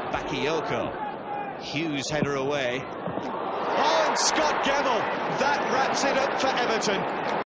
Bakayoko. Hughes header away. Oh, and Scott Gemmill. That wraps it up for Everton.